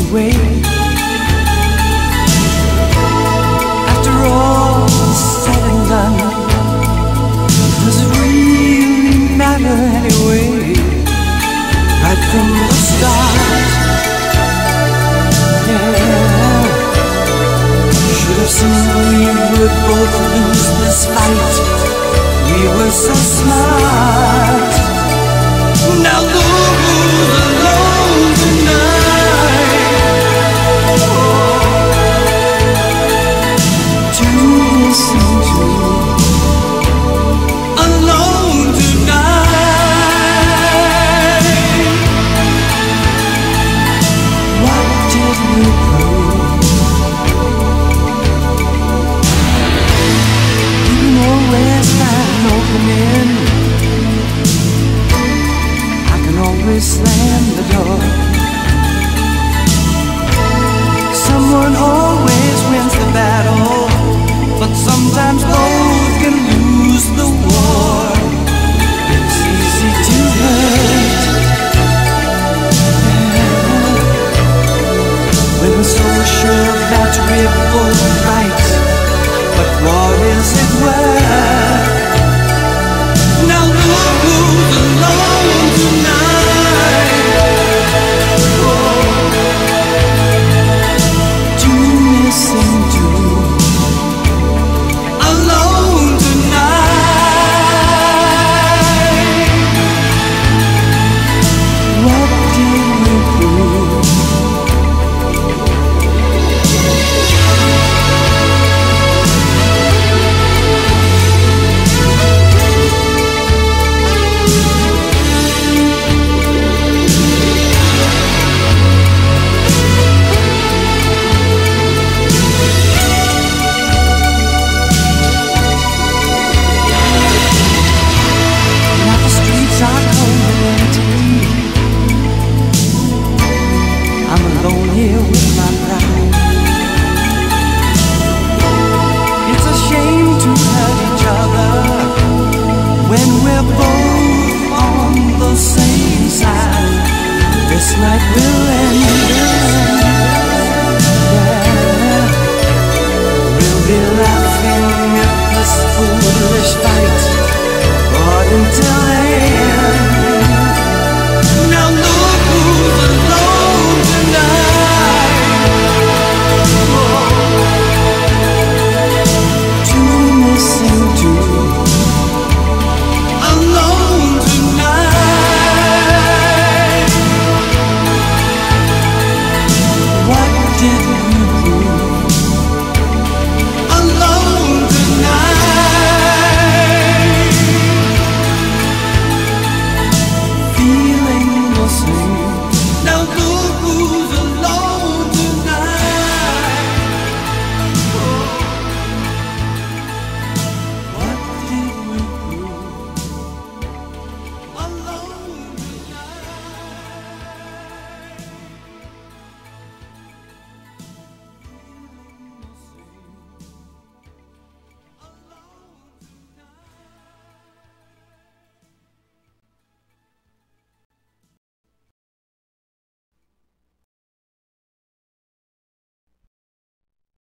anyway. After all is said and done, does it really matter anyway? Right from the start, yeah. Should have seen we would both lose this fight. We were so smart. Now look who's alone tonight. To listen to alone tonight. What did we prove? You can always find an opening. Always slam the door. Someone always wins the battle, but sometimes both can lose the war. It's easy to hurt, yeah, when we're so sure that we're both right. But what is it worth? Now look who's alone tonight. Until